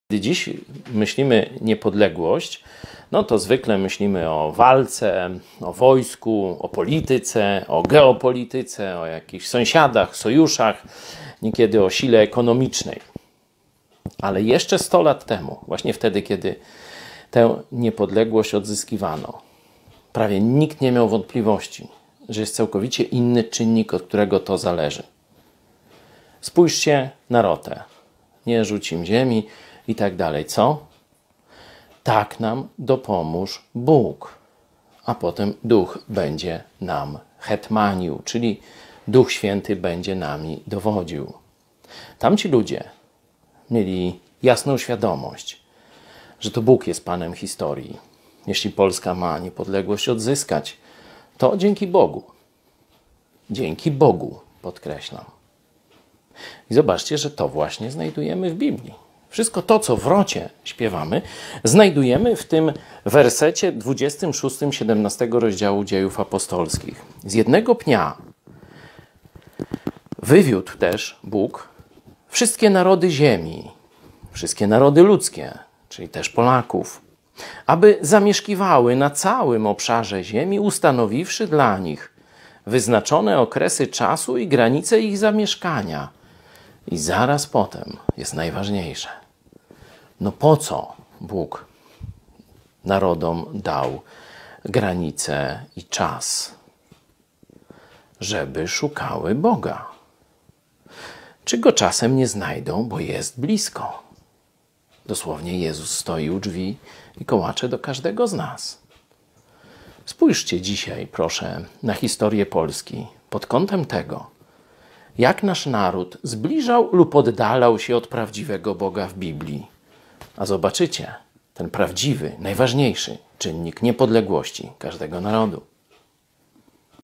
Gdy dziś myślimy niepodległość, no to zwykle myślimy o walce, o wojsku, o polityce, o geopolityce, o jakichś sąsiadach, sojuszach, niekiedy o sile ekonomicznej. Ale jeszcze 100 lat temu, właśnie wtedy, kiedy tę niepodległość odzyskiwano, prawie nikt nie miał wątpliwości, że jest całkowicie inny czynnik, od którego to zależy. Spójrzcie na Rotę. Nie rzuć im ziemi i tak dalej. Co? Tak nam dopomóż Bóg. A potem Duch będzie nam hetmanił, czyli Duch Święty będzie nami dowodził. Tamci ludzie mieli jasną świadomość, że to Bóg jest Panem historii. Jeśli Polska ma niepodległość odzyskać, to dzięki Bogu. Dzięki Bogu, podkreślam. I zobaczcie, że to właśnie znajdujemy w Biblii. Wszystko to, co w Rocie śpiewamy, znajdujemy w tym wersecie 26, 17 rozdziału Dziejów Apostolskich. Z jednego pnia wywiódł też Bóg wszystkie narody ziemi, wszystkie narody ludzkie, czyli też Polaków, aby zamieszkiwały na całym obszarze ziemi, ustanowiwszy dla nich wyznaczone okresy czasu i granice ich zamieszkania. I zaraz potem jest najważniejsze. No po co Bóg narodom dał granice i czas? Żeby szukały Boga. Czy Go czasem nie znajdą, bo jest blisko? Dosłownie Jezus stoi u drzwi i kołacze do każdego z nas. Spójrzcie dzisiaj, proszę, na historię Polski pod kątem tego, jak nasz naród zbliżał lub oddalał się od prawdziwego Boga w Biblii. A zobaczycie ten prawdziwy, najważniejszy czynnik niepodległości każdego narodu.